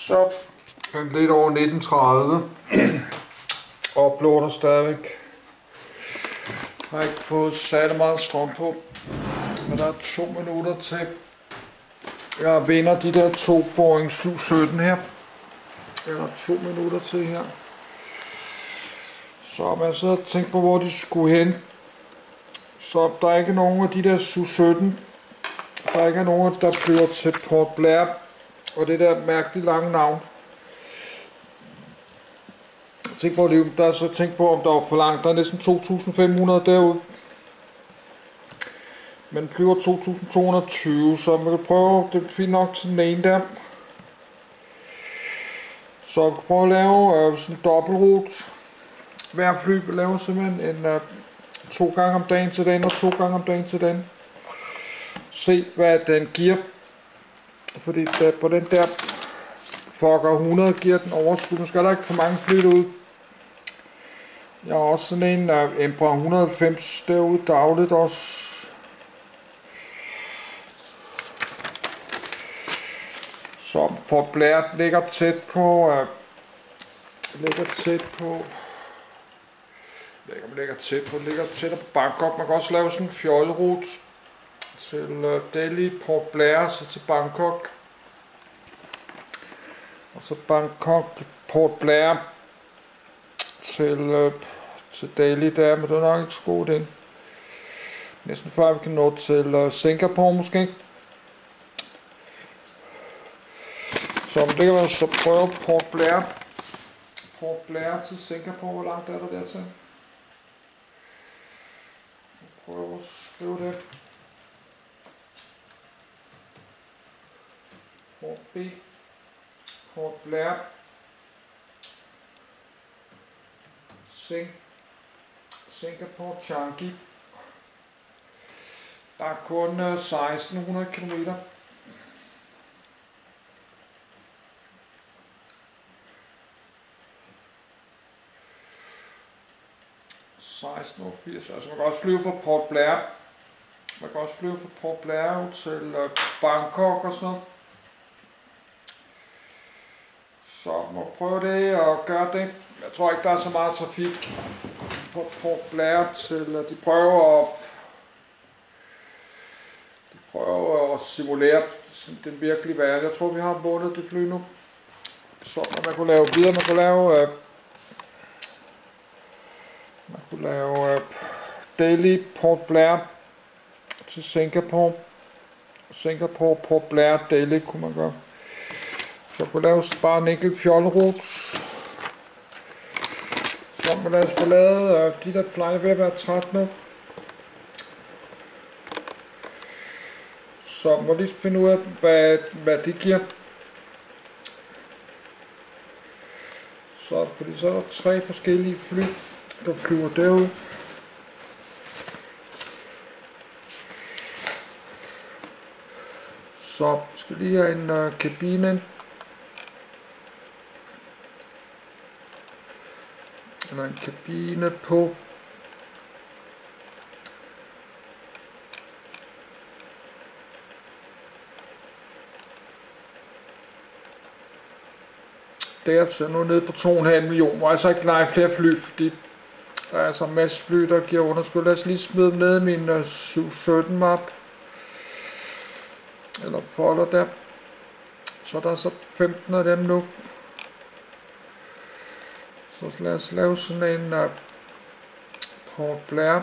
Så lidt over 19:30. Uploader stadigvæk. Har ikke fået særlig meget strøm på, men der er 2 minutter til. Jeg vinder de der 2 Boeing 717 her. Der er 2 minutter til her. Så man så tænkt på, hvor de skulle hen. Så der er ikke nogen af de der 717. Der er ikke nogen, der flyver til Port Blair. Og det der mærkeligt lange navn. Tænk på det, der er så tænkt på, om der var for langt. Der er næsten 2.500 derude. Men flyver 2.220, så man kan prøve, det er fint nok til den ene der. Så jeg kan prøve at lave sådan en dobbeltrute. Hver fly vil lave simpelthen en 2 gange om dagen til den og 2 gange om dagen til den. Se hvad den giver. Fordi på den der Fokker 100 giver den overskud. Nu skal der ikke for mange fly ud. Jeg har også sådan en Embraer 190 derude dagligt også. Så Port Blair ligger tæt på ligger tæt på Bangkok. Man kan også lave sådan en fjollerute til Delhi, Port Blair, så til Bangkok. Og så Bangkok, Port Blair til Delhi der, men det er nok ikke så god den. Næsten før vi kan nå til Singapore måske. Så det kan man så prøve Port Blair. Port Blair til Singapore, hvor langt er der dertil? Prøv at skrive det. Port B. Port Blair. Singapore Changi. Der er kun 1600 km. Altså man kan også flyve fra Port Blair. Man kan også flyve fra Port Blair til Bangkok og sådan noget. Så må prøve det og gøre det. Jeg tror ikke der er så meget trafik på Port Blair til de prøver at simulere den virkelige verden. Jeg tror vi har målet det fly nu. Så man kunne lave videre, man kunne lave Delhi, Port Blair til Singapore. Singapore, Port Blair, Delhi kunne man gøre. Så kunne laves bare en enkelt fjollerute. Så man lad os få lavet de der fly ved at være træt nu. Så må lige finde ud af, hvad det giver. Så er der 3 forskellige fly, der flyver derude. Så skal lige have en kabine. Eller en kabine på. Det er altså nu nede på 2,5 millioner. Jeg altså ikke lege flere fly, fordi der er altså en masse fly, der giver underskud. Lad os lige smide dem ned i min 717 map. Eller folder der. Så der er så 15 af dem nu. Så lad os lave sådan en Port Blair.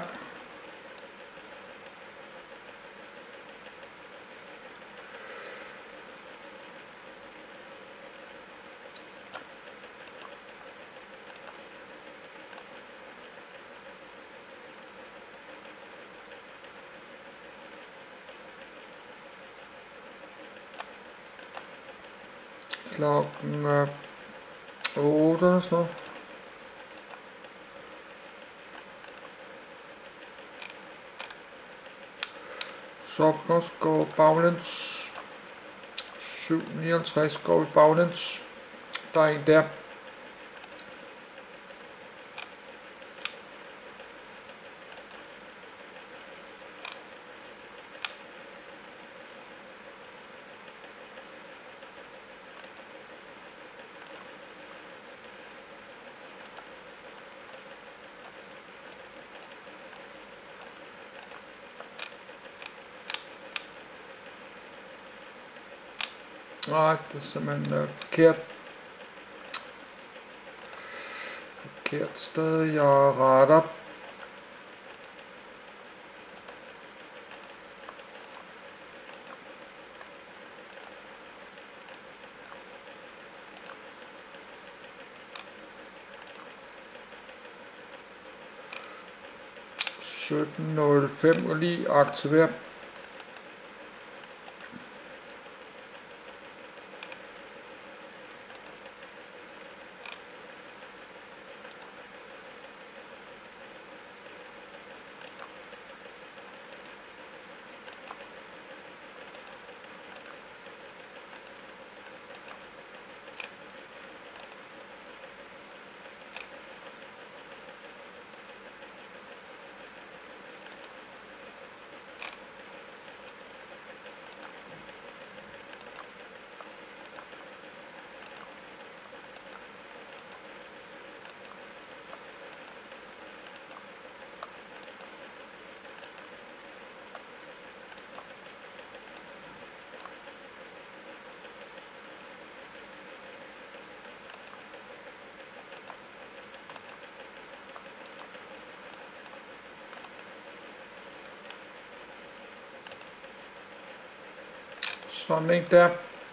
Klokken 8 eller sådan noget. Så kan også gå baglæns. 759 går vi baglæns. Der er en der. Nej, det er simpelthen forkert sted, jeg retter. .17.05 og lige aktiver. Sådan en der.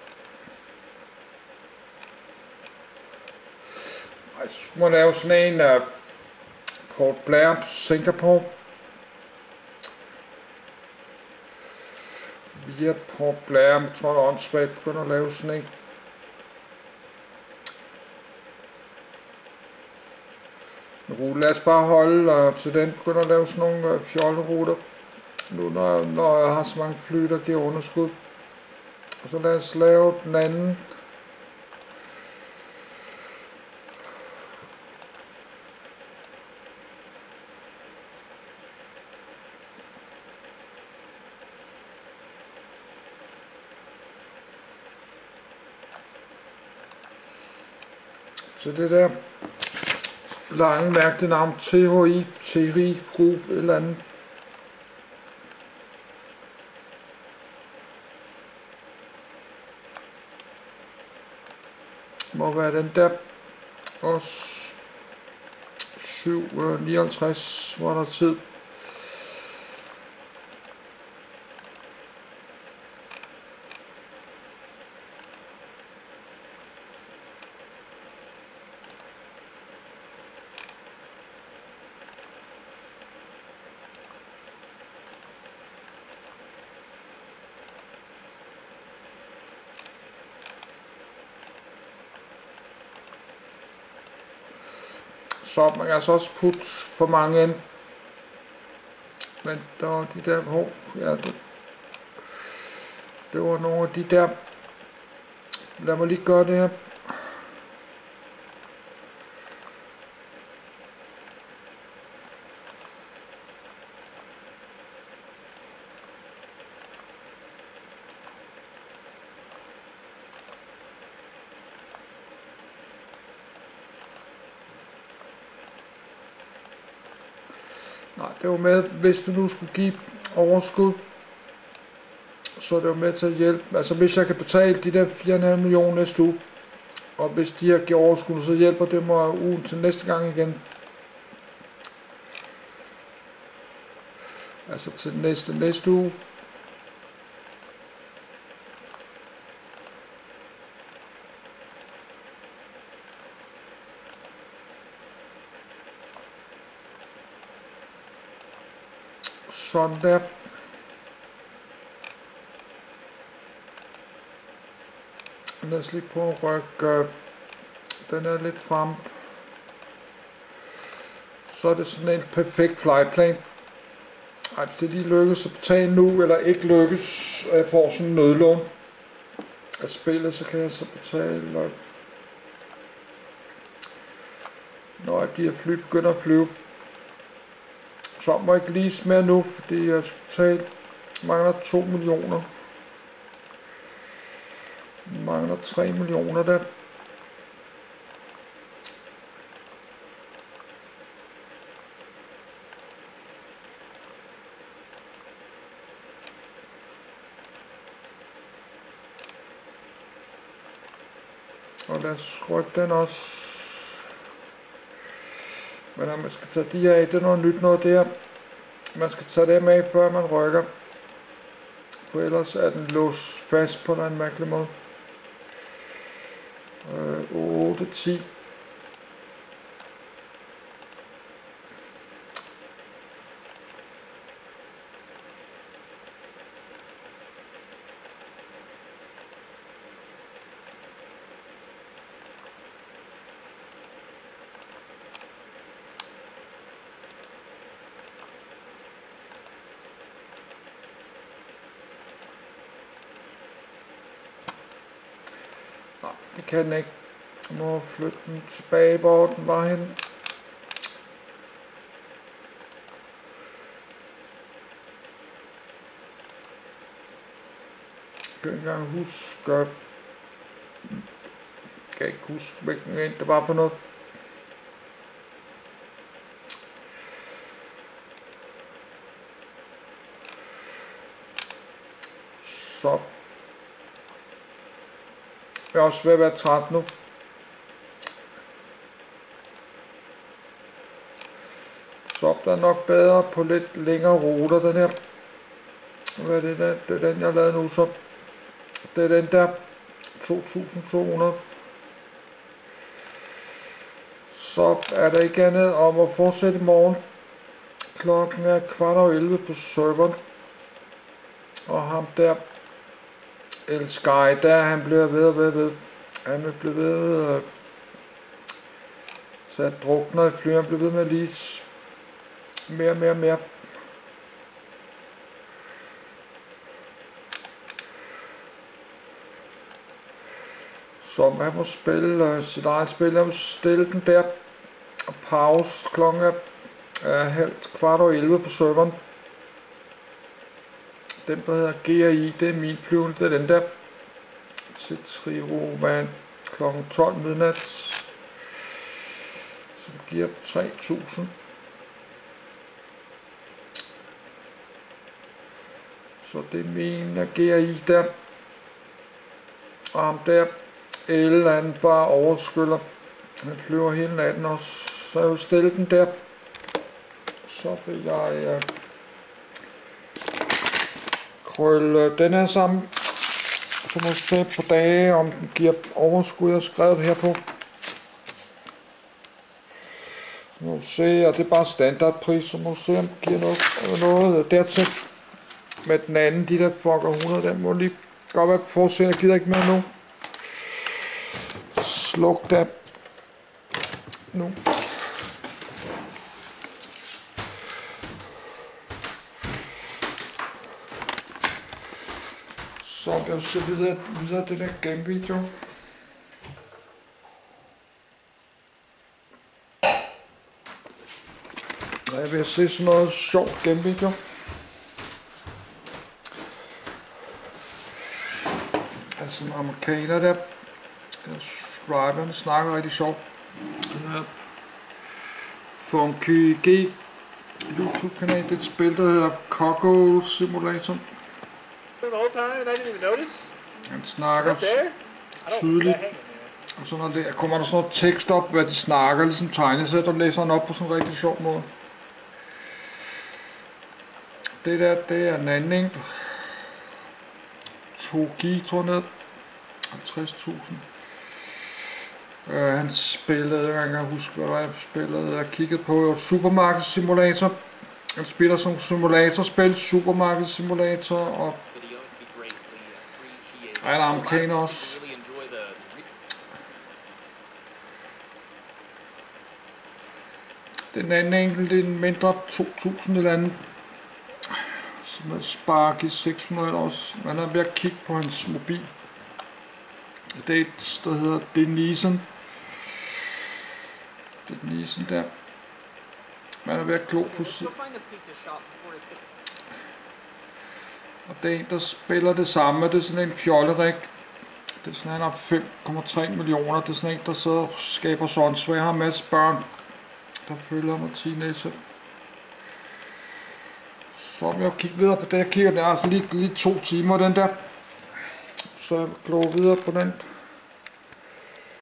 Ej, så skulle man lave sådan en Port Blair Singapore. Via Port Blair, jeg tror, jeg åndssvagt begynder at lave sådan en. Lad os bare holde til den begynder at lave sådan nogle fjolleruter. Nu når jeg har så mange fly, der giver underskud. Og så lad os lave den anden. Så det der lange mærke navn THI Group eller andet. Må være den der. Og 7.59 var der tid. Så man kan altså også putte for mange ind. Men der var de der, ja, det var nogle af de der. Lad mig lige gøre det her. Nej, det var med, hvis du nu skulle give overskud, så det var med til at hjælpe. Altså hvis jeg kan betale de der 4,5 millioner næste uge, og hvis de her giver overskud, så hjælper det mig ugen til næste gang igen. Altså til næste uge. Sådan der. Lad os lige prøve at rykke den er lidt frem. Så er det sådan en perfekt flyplan. Ej, hvis det lige lykkes at betale nu, eller ikke lykkes, og jeg får sådan en nødlån af spillet, så kan jeg så betale, når de her fly begynder at flyve. Så må jeg ikke lease mere nu, fordi jeg skal betale, mangler 2 millioner. Mangler 3 millioner der. Og lad os rykke den også. Men når man skal tage de her af, det er noget nyt noget der. Man skal tage dem af, før man rykker. For ellers er den låst fast på en mærkelig måde. 8, 10. Nej, det kan den ikke. Jeg må flytte den tilbage, hvor den var henne. Jeg kan ikke engang huske. Jeg kan ikke huske, hvilken en det var for noget. Så. Jeg er også ved at være træt nu. Så der er nok bedre på lidt længere ruter, den her. Hvad er det der? Det er den, jeg har lavet nu, så. Det er den der 2200. Så er der ikke andet om at fortsætte i morgen. Klokken er 11:15 på serveren. Og ham der, El Sky, der han bliver ved. Han vil blive ved. Så jeg drukner i fly, han bliver ved med at lige mere. Så man må spille sit eget spil. Jeg må stille den der og pause klokken er 11:15 på serveren. Den der hedder GRI, det er min flyvende, det er den der til Trioman klokken 12 midnat, som giver 3000. Så det er min GRI der. Og ham der El, han bare overskyller. Han flyver hele natten også. Så jeg vil stille den der. Så vil jeg krølle den her sammen. Så må vi se på dage, om den giver overskud. Jeg har skrevet her på. Nu se, og det er bare standardpris, så må vi se, om det giver noget dertil. Med den anden, de der fucker 100, den må lige godt være på forsiden. Jeg gider ikke mere nu. Sluk der. Nu. Så vil jeg se videre det der game video. Jeg vil se sådan noget sjovt game video. Altså en amerikaner der. Subscriberne snakker rigtig sjovt. Den her Funky G YouTube-kanal, det er et spil, der hedder Coco Simulator. The whole time and I didn't even notice. Han snakker tydeligt. Og så når der kommer der sådan noget tekst op, hvad de snakker, ligesom tegnesæt, og læser han op på sådan en rigtig sjov måde. Det der, det er en anden en. 2G, tror jeg, 50.000. Han spillede, jeg kan ikke huske, hvad jeg spillede. Jeg kiggede på Supermarket Simulator. Han spiller som simulatorspil, Supermarket Simulator, og han er amerikaner også. Den anden enkelt, det er en mindre 2000 eller andet. Som er Spark i 600 også. Man er ved at kigge på hans mobil. Det er et, der hedder Denison. Denison der. Man er ved at glo på sig. Og det er en, der spiller det samme. Det er sådan en fjollerik. Det er sådan, han har 5,3 millioner. Det er sådan en, der sidder og skaber sådan. Så jeg har en masse børn, der følger mig teenager. Så vil jeg kigge videre på det. Jeg kigger, det er altså lige 2 timer den der. Så jeg vil glo videre på den.